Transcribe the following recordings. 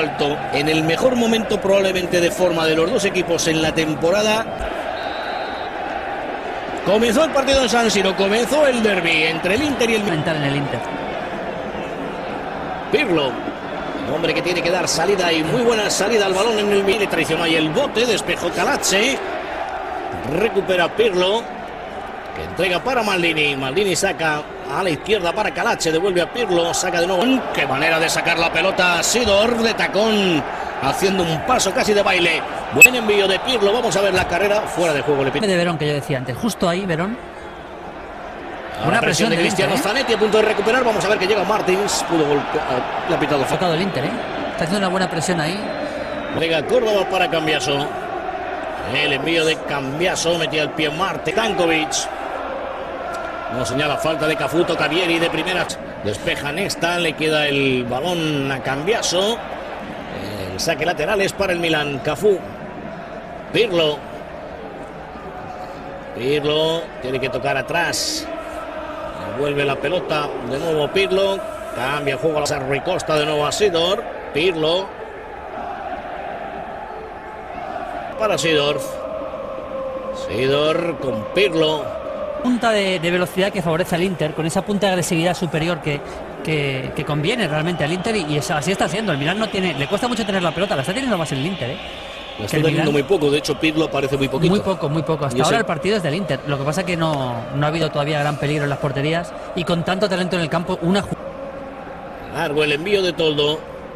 alto, en el mejor momento probablemente de forma de los dos equipos en la temporada. Comenzó el partido en San Siro, comenzó el derbi entre el Inter y el mental en el Inter. Pirlo, el hombre que tiene que dar salida y muy buena salida al balón en el Milan. Traicionó ahí el bote, despejó Calace, recupera Pirlo, que entrega para Maldini. Maldini saca a la izquierda para Calace, devuelve a Pirlo, saca de nuevo. Qué manera de sacar la pelota a Sidor de tacón, haciendo un paso casi de baile. Buen envío de Pirlo, vamos a ver la carrera fuera de juego. De Verón, que yo decía antes, justo ahí Verón. Una presión de Cristiano Zanetti a punto de recuperar. Vamos a ver que llega Martins. Pudo le ha pitado falta el Inter, está haciendo una buena presión ahí. Llega Córdoba para Cambiaso. El envío de Cambiaso, metía el pie Marte. Tankovic. No señala falta de Cafuto. Cavieri de primera. Despejan esta. Le queda el balón a Cambiaso. El saque lateral es para el Milan. Cafú. Pirlo. Pirlo tiene que tocar atrás. Vuelve la pelota de nuevo Pirlo. Cambia juego a Rui Costa de nuevo a Sidor. Pirlo. Para Sidor. Sidor con Pirlo. Punta de velocidad que favorece al Inter, con esa punta de agresividad superior que conviene realmente al Inter, y así está siendo. El Milan no tiene, le cuesta mucho tener la pelota, la está teniendo más el Inter, La está teniendo muy poco, de hecho Pirlo aparece muy poquito. Muy poco. Hasta ahora el partido es del Inter. Lo que pasa es que no ha habido todavía gran peligro en las porterías, y con tanto talento en el campo, largo el envío de Toldo.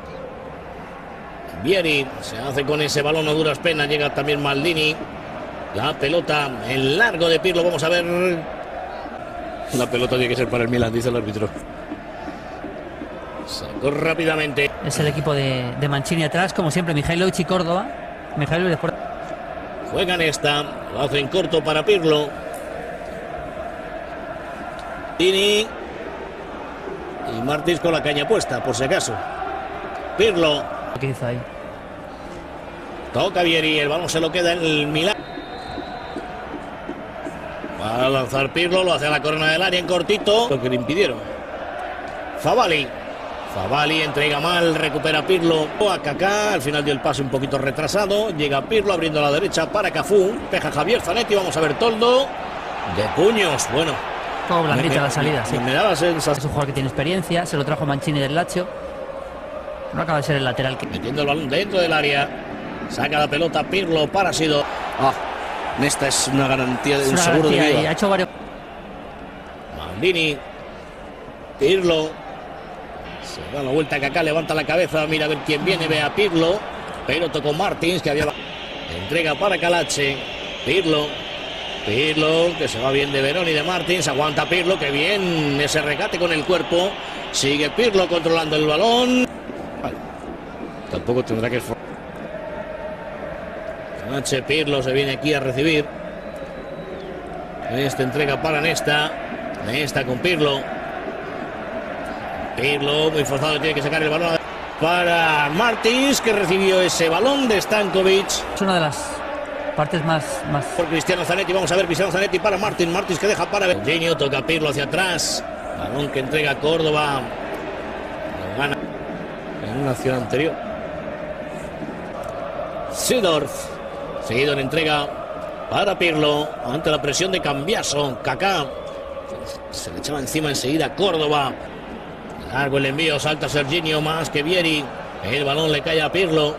Vieri se hace con ese balón a duras penas, llega también Maldini. La pelota en largo de Pirlo, vamos a ver. La pelota tiene que ser para el Milan, dice el árbitro. Sacó rápidamente. Es el equipo de Mancini atrás, como siempre, Mihailovic y Córdoba. Juegan esta, lo hacen corto para Pirlo. Tini y Martins con la caña puesta, por si acaso. Pirlo. ¿Qué hizo ahí? Toca Vieri, el balón se lo queda en el Milan. Va a lanzar Pirlo, lo hace a la corona del área en cortito. Lo que le impidieron. Favali entrega mal, recupera Pirlo a Kaká. Al final dio el pase un poquito retrasado. Llega Pirlo abriendo a la derecha para Cafú. Peja Javier Zanetti, vamos a ver Toldo. De puños, bueno. Como blandita la salida, sí. Me daba sensación. Es un jugador que tiene experiencia, se lo trajo Mancini del Lazio. No acaba de ser el lateral que... Metiendo el balón dentro del área. Saca la pelota Pirlo para Sidor. Esta es una garantía de un seguro de vida. Ha hecho varios... Maldini. Pirlo. Se da la vuelta a Kaká, levanta la cabeza, mira a ver quién viene, ve a Pirlo. Pero tocó Martins, que había... Entrega para Calace. Pirlo, que se va bien de Verón y de Martins. Aguanta Pirlo, que bien ese regate con el cuerpo. Sigue Pirlo controlando el balón. Vale. Tampoco tendrá que... Calace, Pirlo se viene aquí a recibir. Esta entrega para Nesta. Nesta con Pirlo. Pirlo muy forzado, tiene que sacar el balón para Martins, que recibió ese balón de Stankovic. Es una de las partes más... Por Cristiano Zanetti, vamos a ver Cristiano Zanetti para Martins que deja para Genio, toca Pirlo hacia atrás. Balón que entrega Córdoba. Lo gana en una acción anterior. Sidor entrega para Pirlo ante la presión de Cambiaso. Kaká se le echaba encima enseguida Córdoba. Largo el envío, salta Serginho más que Vieri. El balón le cae a Pirlo.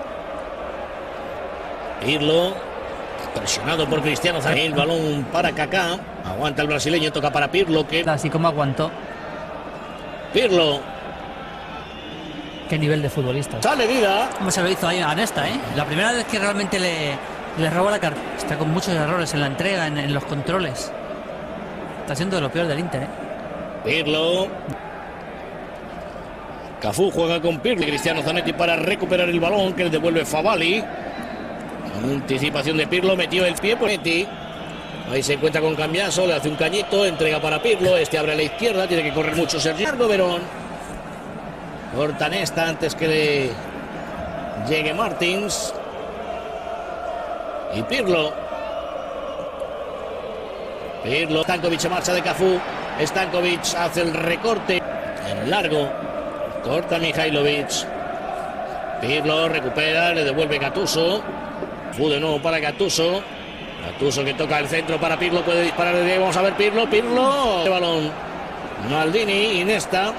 Pirlo presionado por Cristiano Zanetti. El balón para Kaká. Aguanta el brasileño, toca para Pirlo, que... Así como aguantó. Pirlo. Qué nivel de futbolista. Sale vida. Como se lo hizo ahí a Nesta, La primera vez que realmente le roba la carta. Está con muchos errores en la entrega, en los controles. Está siendo de lo peor del Inter, Pirlo. Cafú juega con Pirlo. Cristiano Zanetti para recuperar el balón, que le devuelve Favali. Anticipación de Pirlo, metió el pie por Zanetti. Ahí se encuentra con Cambiaso, le hace un cañito, entrega para Pirlo. Este abre a la izquierda, tiene que correr mucho Sergio Verón. Corta Nesta antes que le llegue Martins. Y Pirlo. Stankovic se marcha de Cafú. Stankovic hace el recorte en largo. Corta Mihailovic. Pirlo recupera, le devuelve Gattuso. Fu de nuevo para Gattuso. Gattuso que toca el centro para Pirlo, puede disparar desde ahí. Vamos a ver Pirlo, el balón. Maldini, Iniesta.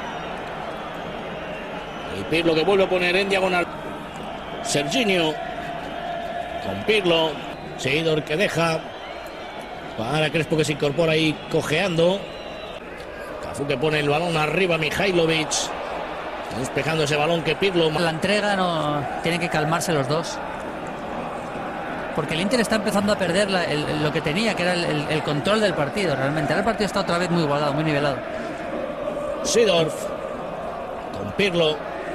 Y Pirlo que vuelve a poner en diagonal. Serginho con Pirlo. Seedorf que deja para Crespo que se incorpora ahí cojeando. Cafú que pone el balón arriba, Mihajlovic despejando ese balón que Pirlo. La entrega no tienen que calmarse los dos, porque el Inter está empezando a perder lo que tenía, que era el control del partido. Realmente ahora el partido está otra vez muy igualado, muy nivelado. Seedorf con Pirlo.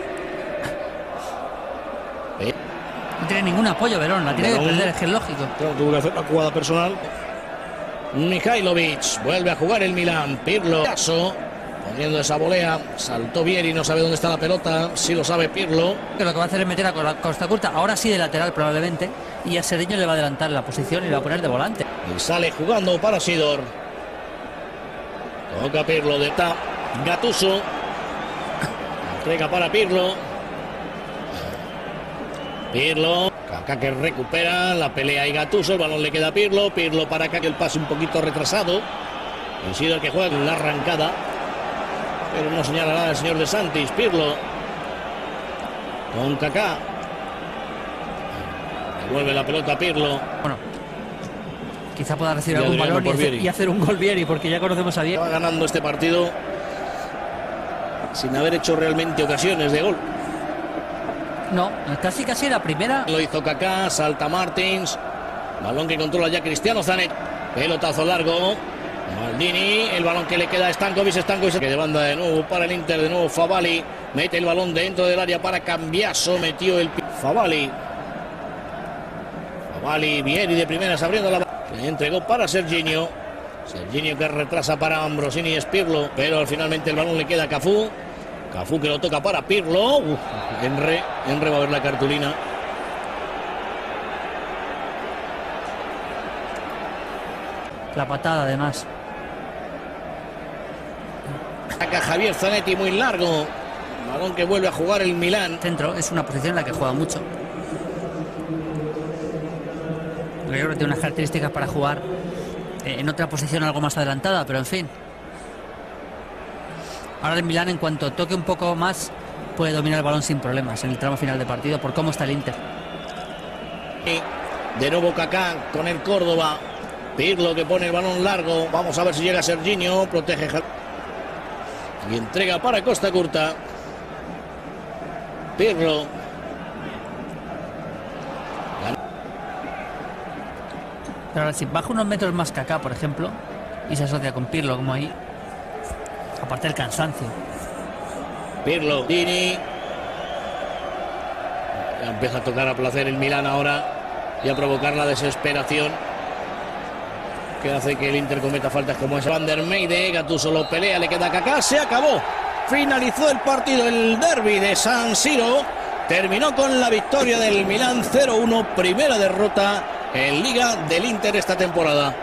No tiene ningún apoyo Verón, la tiene que perder, es que es lógico. Tuvo que hacer una jugada personal. Mihajlovic vuelve a jugar el Milán. Pirlo poniendo esa volea. Saltó Vieri, no sabe dónde está la pelota. Sí lo sabe Pirlo. Que lo que va a hacer es meter a Costa Curta, ahora sí de lateral probablemente, y a Serginho le va a adelantar la posición y le va a poner de volante. Y sale jugando para Seedorf. Toca Pirlo de Gattuso. Entrega para Pirlo. Pirlo, Kaká que recupera la pelea y Gattuso, el balón le queda a Pirlo, Pirlo para acá, que el pase un poquito retrasado. Y Seedorf que juega en la arrancada, pero no señala nada el señor De Santis. Pirlo con Kaká. Devuelve la pelota a Pirlo. Bueno, quizá pueda recibir algún balón y hacer un gol Vieri, porque ya conocemos a Vieri. Va ganando este partido sin haber hecho realmente ocasiones de gol. No, casi la primera. Lo hizo Kaká, salta Martins. Balón que controla ya Cristiano Zanetti. Pelotazo largo. Maldini, el balón que le queda a Stankovic que de banda de nuevo para el Inter, de nuevo Favali. Mete el balón dentro del área para Cambiaso. Metió el Favali. Vieri de primeras abriendo la... Que entregó para Serginho. Serginho que retrasa para Ambrosini y Pirlo. Pero finalmente el balón le queda a Cafú. Cafú que lo toca para Pirlo. Enre va a ver la cartulina. La patada además. Saca Javier Zanetti muy largo. Balón que vuelve a jugar el Milán. Centro es una posición en la que juega mucho. Yo creo que tiene unas características para jugar en otra posición algo más adelantada, pero en fin. Ahora el Milán, en cuanto toque un poco más, puede dominar el balón sin problemas en el tramo final de partido por cómo está el Inter. De nuevo Kaká con el Córdoba. Pirlo que pone el balón largo. Vamos a ver si llega Serginho. Protege y entrega para Costa Curta. Pirlo. Pero ahora si baja unos metros más Kaká, por ejemplo, y se asocia con Pirlo como ahí, aparte del cansancio. Pirlo, Dini. Ya empieza a tocar a placer el Milán ahora y a provocar la desesperación que hace que el Inter cometa faltas como esa. Van der Meide, Gattuso lo pelea, le queda a Kaká, se acabó. Finalizó el partido, el derbi de San Siro. Terminó con la victoria del Milán 0-1, primera derrota en Liga del Inter esta temporada.